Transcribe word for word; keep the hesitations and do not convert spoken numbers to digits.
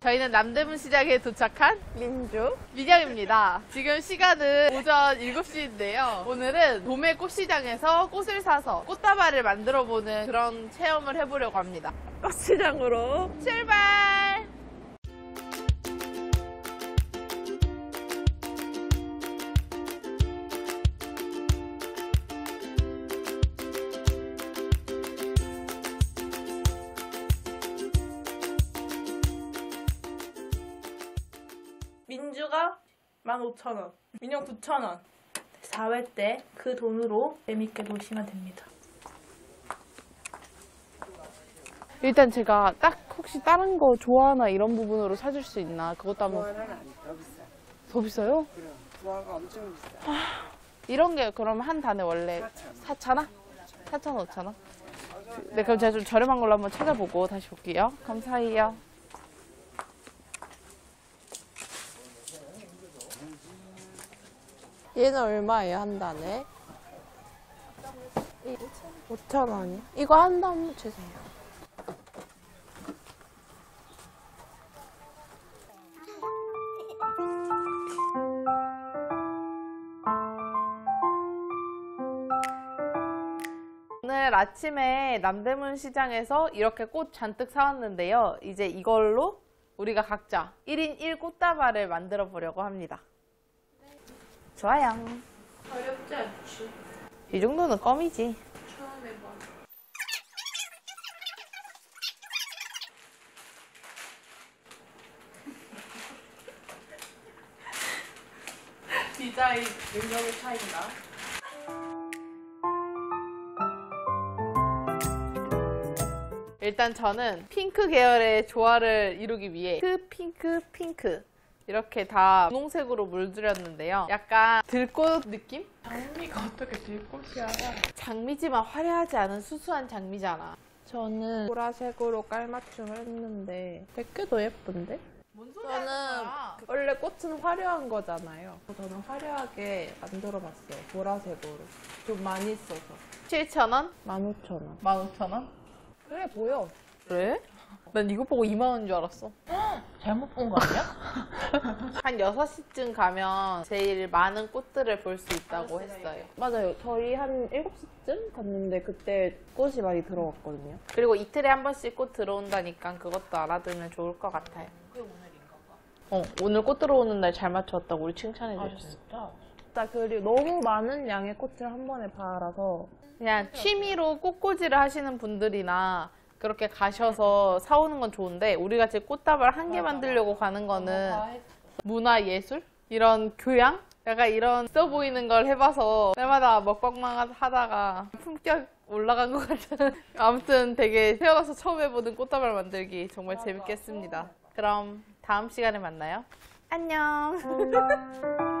저희는 남대문 시장에 도착한 민주 민영입니다. 지금 시간은 오전 일곱 시인데요. 오늘은 도매 꽃시장에서 꽃을 사서 꽃다발을 만들어보는 그런 체험을 해보려고 합니다. 꽃시장으로 출발! 민주가 만 오천 원, 민영 구천 원. 사 회 때 그 돈으로 재밌게 노시면 됩니다. 일단 제가 딱 혹시 다른 거 좋아하나 이런 부분으로 사줄 수 있나 그것도 한번. 더 비싸. 더 비싸요? 그럼 부화가 엄청 비싸. 이런 게 그럼 한 단에 원래 사천 원? 사천 원, 오천 원? 네, 그럼 제가 좀 저렴한 걸로 한번 찾아보고 다시 볼게요. 감사해요. 얘는 얼마예요, 한 단에? 오천 원이요? 이거 한 단 주세요. 오늘 아침에 남대문 시장에서 이렇게 꽃 잔뜩 사왔는데요. 이제 이걸로 우리가 각자 일 인 일 꽃다발을 만들어 보려고 합니다. 좋아요. 어렵지 않지? 이 정도는 껌이지. 처음 해봐. 디자인 능력의 차이인가? 일단 저는 핑크 계열의 조화를 이루기 위해 핑크, 핑크, 핑크 이렇게 다 분홍색으로 물들였는데요. 약간 들꽃 느낌? 장미가 어떻게 들꽃이야? 장미지만 화려하지 않은 수수한 장미잖아. 저는 보라색으로 깔맞춤을 했는데 되게도 예쁜데? 뭔 소리 저는 하는 거야? 원래 꽃은 화려한 거잖아요. 저는 화려하게 만들어봤어요. 보라색으로. 좀 많이 써서. 칠천 원? 만 오천 원. 만 오천 원? 그래 보여. 그래? 난 이거 보고 이만 원인 줄 알았어. 잘못 본 거 아니야? 한 여섯 시쯤 가면 제일 많은 꽃들을 볼 수 있다고 했어요. 맞아요. 저희 한 일곱 시쯤 갔는데 그때 꽃이 많이 들어왔거든요. 그리고 이틀에 한 번씩 꽃 들어온다니까 그것도 알아두면 좋을 것 같아요. 그게 오늘인가 봐. 어, 오늘 꽃 들어오는 날 잘 맞췄다고 우리 칭찬해 아 주셨어요. 진짜? 진짜 그리고 너무 많은 양의 꽃을 한 번에 팔아서 그냥 취미로 꽃꽂이를 하시는 분들이나 그렇게 가셔서 사오는 건 좋은데 우리 같이 꽃다발 한 개 만들려고 가는 거는 문화 예술? 이런 교양? 약간 이런 있어 보이는 걸 해봐서 날마다 먹방만 하다가 품격 올라간 것 같은 아무튼 되게 태어나서 처음 해보는 꽃다발 만들기 정말 재밌겠습니다. 그럼 다음 시간에 만나요. 안녕.